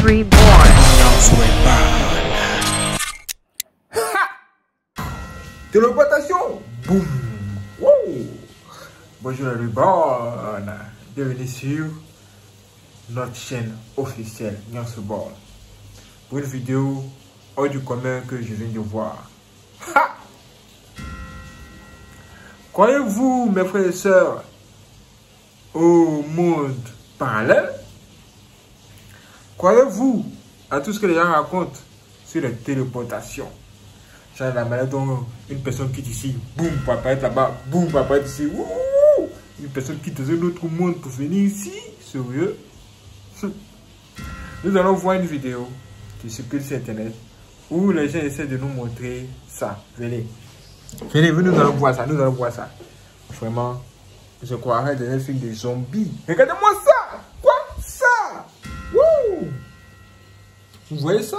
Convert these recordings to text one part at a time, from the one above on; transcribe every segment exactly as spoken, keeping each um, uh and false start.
reborn. Téléportation. Boum. Wow. Bonjour les reborn. Bienvenue sur notre chaîne officielle Nyans Reborn pour une vidéo hors du commun que je viens de voir. Ha! Croyez-vous, mes frères et sœurs, au monde parallèle? Croyez-vous à tout ce que les gens racontent sur les téléportations? Genre la manière dont une personne quitte ici, boum, pour apparaître là-bas, boum, pour apparaître ici, ouh, une personne quitte dans un autre monde pour venir ici, sérieux? Nous allons voir une vidéo qui circule sur internet où les gens essaient de nous montrer ça. Venez, venez, venez, nous allons voir ça, nous allons voir ça. Vraiment, je croirais dans un film de zombies. Regardez-moi ça! Quoi? Ça! Wouh! Vous voyez ça?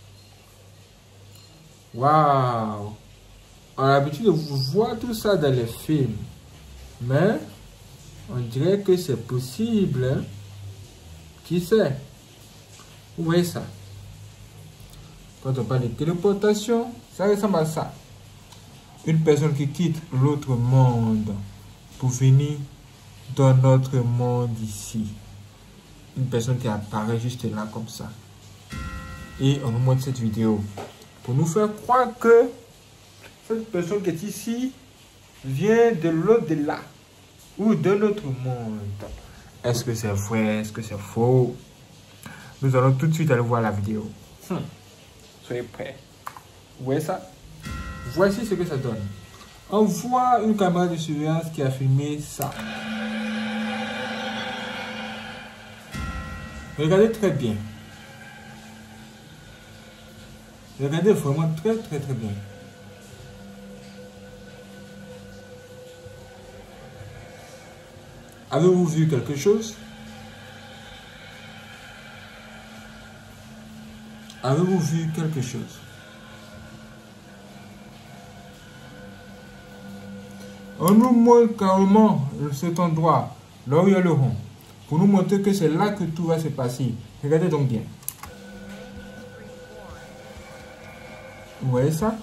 Waouh! On a l'habitude de voir tout ça dans les films. Mais, on dirait que c'est possible. Hein? Qui sait? Vous voyez ça? Quand on parle de téléportation, ça ressemble à ça. Une personne qui quitte l'autre monde pour venir dans notre monde ici. Une personne qui apparaît juste là comme ça. Et on nous montre cette vidéo pour nous faire croire que cette personne qui est ici vient de l'au-delà ou de notre monde. Est-ce que c'est vrai? Est-ce que c'est faux? Nous allons tout de suite aller voir la vidéo. Hmm. Soyez prêts. Vous voyez ça? Voici ce que ça donne. On voit une caméra de surveillance qui a filmé ça. Regardez très bien. Regardez vraiment très très très bien. Avez-vous vu quelque chose? Avez-vous vu quelque chose? On nous montre carrément cet endroit, là où il y a le rond, pour nous montrer que c'est là que tout va se passer. Regardez donc bien. Vous voyez ça?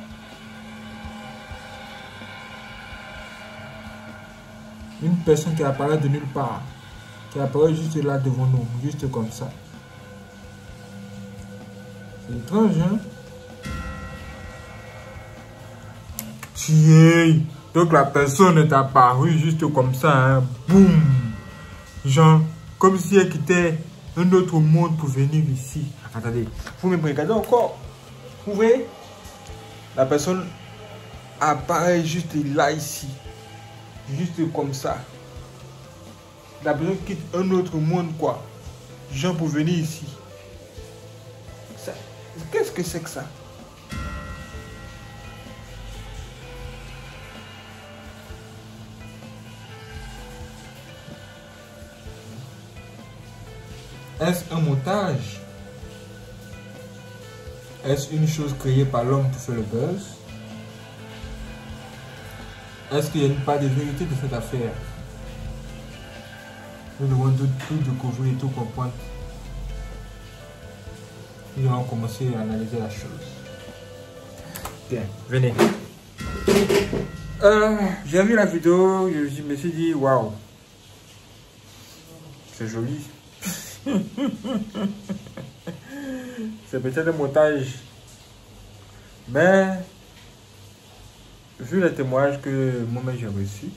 Une personne qui apparaît de nulle part, qui apparaît juste là devant nous, juste comme ça. C'est étrange, hein? Tiens! Donc la personne est apparue juste comme ça, hein? Boum! Genre, comme si elle quittait un autre monde pour venir ici. Attendez, vous me regardez encore. Vous voyez? La personne apparaît juste là, ici. Juste comme ça. La personne quitte un autre monde, quoi. Genre pour venir ici. Qu'est-ce que c'est que ça? Est-ce un montage? Est-ce une chose créée par l'homme pour faire le buzz? Est-ce qu'il y a une part de vérité de cette affaire? Nous devons tout, tout découvrir et tout comprendre. Nous allons commencer à analyser la chose. Bien, venez. Euh, J'ai vu la vidéo, je me suis dit, waouh, c'est joli. C'est peut-être un montage, mais vu les témoignages que moi-même j'ai reçus,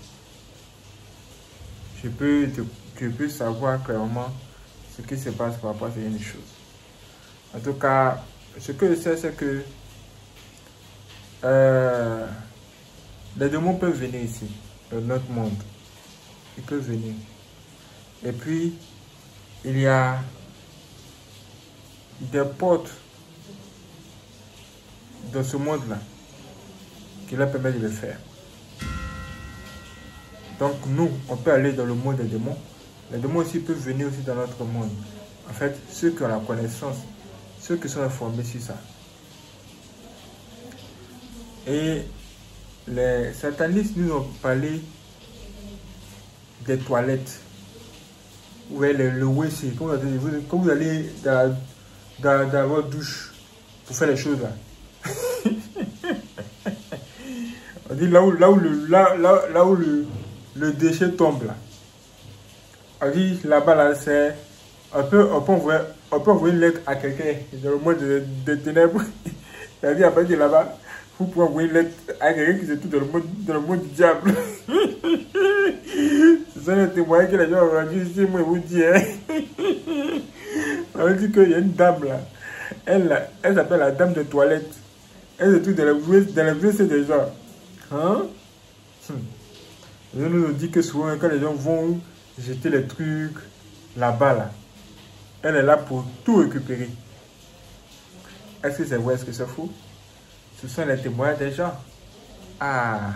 je peux, je peux savoir clairement ce qui se passe par rapport à ces choses. En tout cas, ce que je sais, c'est que euh, les démons peuvent venir ici, dans notre monde. Ils peuvent venir. Et puis, il y a des portes dans ce monde-là qui leur permettent de le faire. Donc nous, on peut aller dans le monde des démons. Les démons aussi peuvent venir aussi dans notre monde. En fait, ceux qui ont la connaissance, ceux qui sont informés sur ça. Et les satanistes nous ont parlé des toilettes. Ouais, le, le W C, quand vous allez, quand vous allez dans, dans, dans votre douche pour faire les choses là. On dit là où, là où, le, là, là, là où le, le déchet tombe là. On dit là-bas là, c'est. On peut, on, peut envoyer, on peut envoyer une lettre à quelqu'un dans le monde de, de ténèbres. C'est-à-dire, après de là-bas, vous pouvez envoyer une lettre à quelqu'un qui se trouve dans le monde, dans le monde du diable. Ce sont les témoignages que les gens ont rendus ici, moi, je vous dis. Hein. On dit qu'il y a une dame là. Elle, elle s'appelle la dame de toilette. Elle se trouve dans le W C des gens. Hein? Hum. Je nous dit que souvent, quand les gens vont jeter les trucs là-bas, là, elle est là pour tout récupérer. Est-ce que c'est vrai, est-ce que c'est faux? Ce sont les témoins des gens. Ah.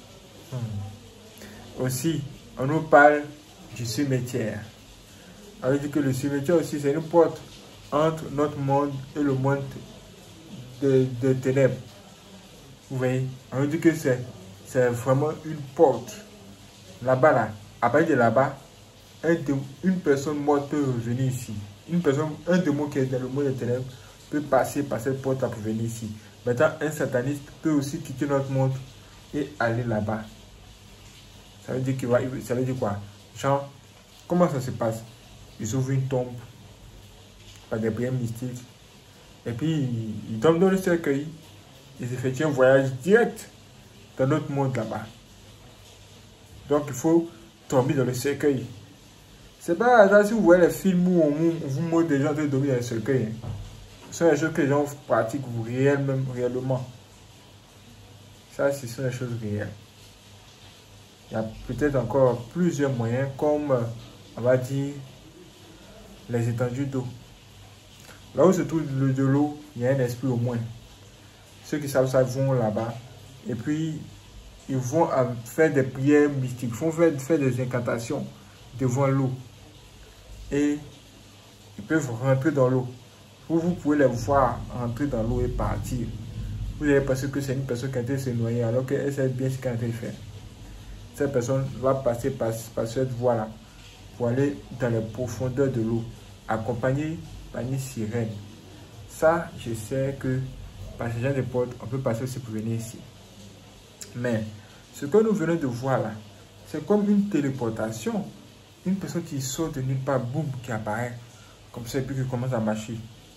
Hum. Aussi, on nous parle du cimetière. On dit que le cimetière aussi, c'est une porte entre notre monde et le monde de, de ténèbres. Vous voyez? On dit que c'est vraiment une porte. Là-bas, là, à partir de là-bas, un une personne morte peut revenir ici. Une personne, un démon qui est dans le monde des ténèbres peut passer par cette porte pour venir ici. Maintenant, un sataniste peut aussi quitter notre monde et aller là-bas. Ça veut dire qu'il va, ça veut dire quoi? Genre, comment ça se passe? Ils ouvrent une tombe par des prières mystiques et puis ils, ils tombent dans le cercueil. Ils effectuent un voyage direct dans notre monde là-bas. Donc il faut tomber dans le cercueil. C'est pas hasard si vous voyez les films où on, on vous montre des gens de dormir dans le cercueil. Hein. Ce sont les choses que les gens pratiquent réellement, réellement. Ça, ce sont les choses réelles. Il y a peut-être encore plusieurs moyens, comme on va dire les étendues d'eau. Là où se trouve le de l'eau, il y a un esprit au moins. Ceux qui savent ça vont là-bas. Et puis, ils vont faire des prières mystiques. Ils vont faire, faire des incantations devant l'eau. Et ils peuvent rentrer dans l'eau. Vous, vous pouvez les voir rentrer dans l'eau et partir. Vous allez penser que c'est une personne qui a été se noyer alors qu'elle sait bien ce qu'elle a été fait. Cette personne va passer par, par cette voie-là pour aller dans les profondeurs de l'eau, accompagnée par une sirène. Ça, je sais que par ce genre de porte, on peut passer aussi pour venir ici. Mais ce que nous venons de voir là, c'est comme une téléportation. Une personne qui sort de nulle part, boum, qui apparaît. Comme ça, et puis qui commence à marcher.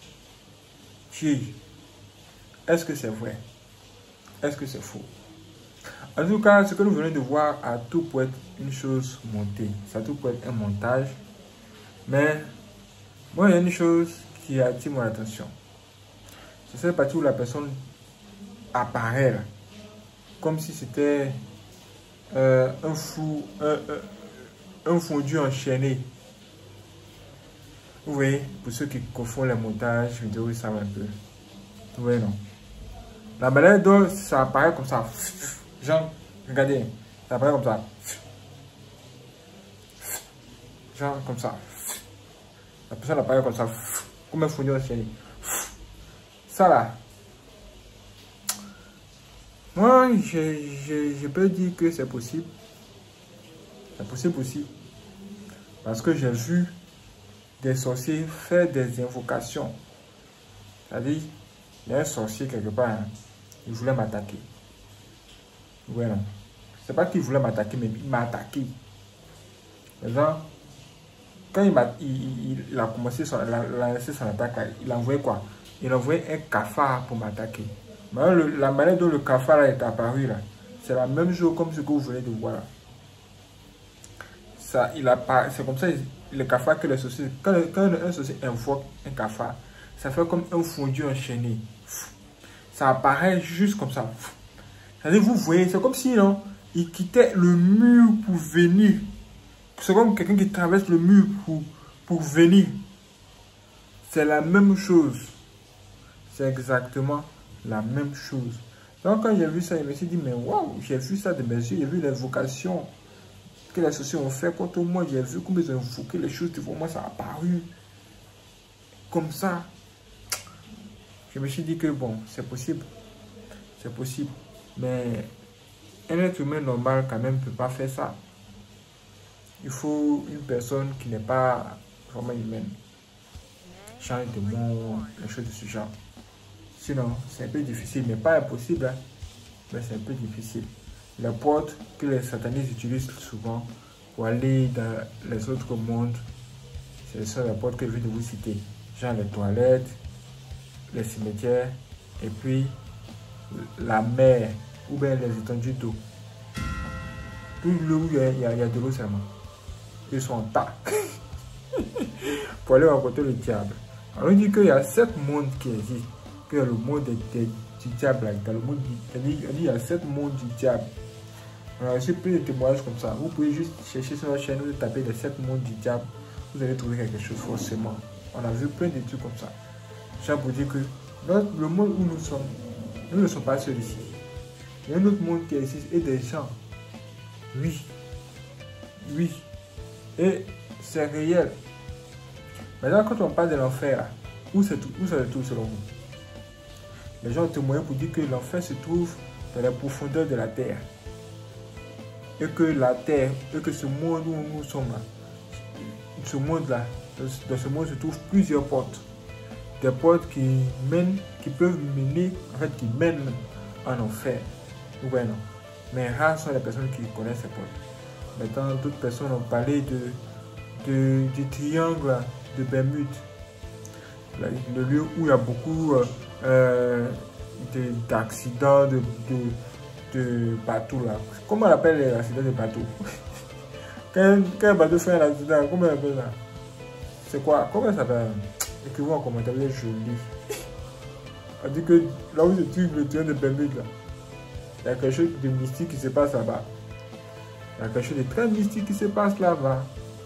Est-ce que c'est vrai? Est-ce que c'est faux? En tout cas, ce que nous venons de voir a tout pour être une chose montée. Ça a tout pour être un montage. Mais, moi, il y a une chose qui attire mon attention. C'est cette partie où la personne apparaît là, comme si c'était euh, un fou, un, un, un fondu enchaîné. Vous voyez, pour ceux qui confondent les montages vidéo, ils savent un peu. Vous voyez, non? La manière dont ça apparaît comme ça, genre, regardez, ça apparaît comme ça. Genre, comme ça. La personne apparaît comme ça, comme un fondu enchaîné. Ça là, moi je, je, je peux dire que c'est possible. C'est possible aussi. Parce que j'ai vu des sorciers faire des invocations. C'est-à-dire, il y a un sorcier quelque part, hein, il voulait m'attaquer. Ouais, non. C'est pas qu'il voulait m'attaquer, mais il m'a attaqué. Genre, quand il, a, il, il, il a commencé son, la, la, son attaque, il a envoyé quoi? Il a envoyé un cafard pour m'attaquer. Mais le, la manière dont le cafard est apparu là, c'est la même chose comme ce que vous venez de voir là. Ça, il a pas, c'est comme ça, le cafard que les sorciers, quand, quand un sorcier invoque un cafard, ça fait comme un fondu enchaîné. Ça apparaît juste comme ça. C'est-à-dire, vous voyez, c'est comme si non, il quittait le mur pour venir. C'est comme quelqu'un qui traverse le mur pour, pour venir. C'est la même chose. C'est exactement la même chose. Donc quand j'ai vu ça, je me suis dit, mais waouh, j'ai vu ça de mes yeux, j'ai vu l'invocation que les sorciers ont fait contre moi, j'ai vu comment ils ont invoqué les choses devant moi, ça a apparu comme ça. Je me suis dit que bon, c'est possible, c'est possible, mais un être humain normal quand même ne peut pas faire ça. Il faut une personne qui n'est pas vraiment humaine. change de mot, les choses de ce genre. Sinon, c'est un peu difficile, mais pas impossible, hein. Mais c'est un peu difficile. Les portes que les satanistes utilisent souvent pour aller dans les autres mondes, ce sont les portes que je viens de vous citer. Genre les toilettes, les cimetières, et puis la mer, ou bien les étendues d'eau. Tout l'eau où il y a, il y a de l'eau seulement. Ils sont en tas. Pour aller rencontrer le diable. Alors on dit qu'il y a sept mondes qui existent. Que le monde est, est, du diable. Dans le monde, on dit qu'il y a sept mondes du diable. On a reçu plein de témoignages comme ça. Vous pouvez juste chercher sur la chaîne ou taper les sept mondes du diable. Vous allez trouver quelque chose forcément. On a vu plein de trucs comme ça. J'ai pour dire que dans le monde où nous sommes, nous ne sommes pas seuls ici. Il y a un autre monde qui existe et des gens. Oui. Oui. Et c'est réel. Maintenant, quand on parle de l'enfer, où ça se trouve selon vous? Les gens ont témoigné pour dire que l'enfer se trouve dans la profondeur de la terre. Et que la terre, et que ce monde où nous sommes là, ce monde-là, dans ce monde se trouvent plusieurs portes. Des portes qui mènent, qui peuvent mener, en fait, qui mènent en enfer. Ouais, non. Mais rares sont les personnes qui connaissent ces portes. Maintenant, d'autres personnes ont parlé de, de, du triangle de Bermude. Le lieu où il y a beaucoup euh, d'accidents de, de, de bateaux là. Comment on appelle les accidents de bateaux? Quand, quand un bateau fait un accident, comment on appelle ça? C'est quoi? Comment ça s'appelle? Écrivez en commentaire, je lis. On dit que là où se trouve le triangle de Bermude là, il y a quelque chose de mystique qui se passe là-bas. Il y a quelque chose de très mystique qui se passe là-bas.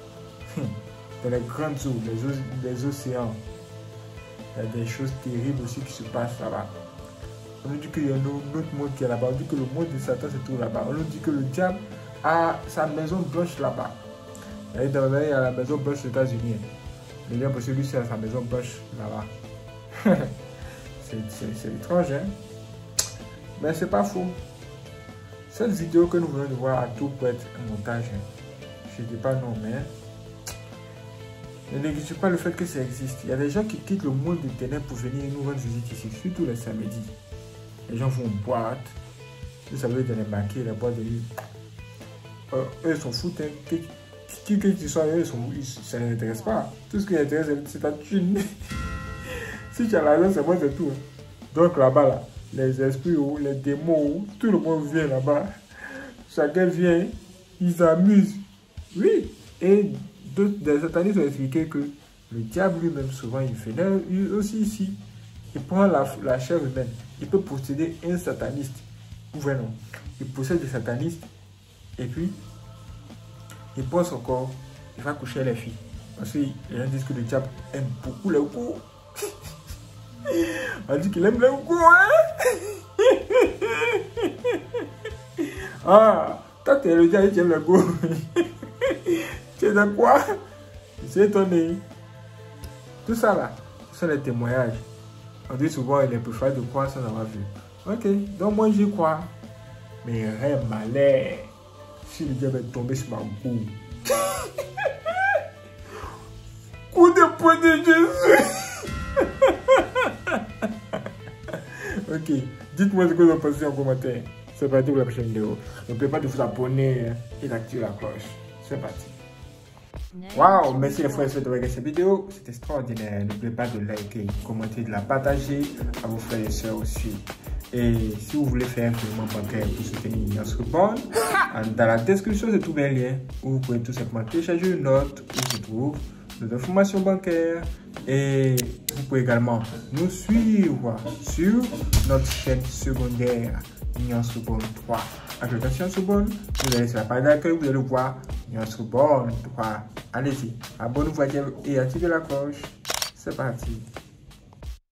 Dans les grandes eaux, les, les océans. Il y a des choses terribles aussi qui se passent là-bas. On nous dit qu'il y a un autre monde qui est là-bas. On dit que le monde de Satan se trouve là-bas. On nous dit que le diable a sa maison blanche là-bas. Il y a la maison blanche aux États-Unis. Le diable, parce que lui, c'est à sa maison blanche là-bas. C'est étrange, hein? Mais c'est pas faux. Cette vidéo que nous venons de voir à tout peut être un montage. Hein. Je ne dis pas non, mais ne négligez pas le fait que ça existe. Il y a des gens qui quittent le monde des ténèbres pour venir nous rendre visite ici, surtout les samedis. Les gens vont en boîte. Vous savez, dans les maquis, les boîtes de nuit. Euh, eux, ils s'en foutent. Hein. Qui, qui, qui, qui sont eux, ils sont, ils, ça ne les intéresse pas. Tout ce qui les intéresse, c'est ta thune. Si tu as l'argent, c'est moi, c'est tout. Hein. Donc là-bas, là, les esprits, les démons, tout le monde vient là-bas. Chacun vient, ils s'amusent. Oui. Et des satanistes ont expliqué que le diable lui-même, souvent, il fait lui aussi ici. Il prend la, la chair humaine. Il peut posséder un sataniste. Ou vraiment, il possède des satanistes. Et puis, il prend son corps. Il va coucher les filles. Parce que les gens disent que le diable aime beaucoup les coups. On dit qu'il aime les coups, hein? Ah, toi, tu es le diable, tu aimes les coups. Tu es de quoi? Je suis étonné. Tout ça là, ce sont les témoignages. On dit souvent il est préférable de croire sans avoir vu. Ok, donc moi j'y crois. Mais rien malheur. Si le diable est tombé sur ma boue. Coup de poing de Jésus. Ok, dites-moi ce que vous en pensez en commentaire. C'est parti pour la prochaine vidéo. N'oubliez pas de vous abonner et d'activer la cloche. C'est parti. Waouh, merci les frères et sœurs de regarder cette vidéo. C'est extraordinaire. N'oubliez pas de liker, commenter, de la partager à vos frères et sœurs aussi. Et si vous voulez faire un paiement bancaire pour soutenir notre bande, dans la description, c'est tout un lien où vous pouvez tout simplement télécharger une note où se trouvent nos informations bancaires. Et vous pouvez également nous suivre sur notre chaîne secondaire Nuance Bonne trois. Avec la chaîne Bonne, vous allez sur la page d'accueil, vous allez voir Nuance Bonne trois. Allez-y, abonnez-vous et activez la cloche. C'est parti.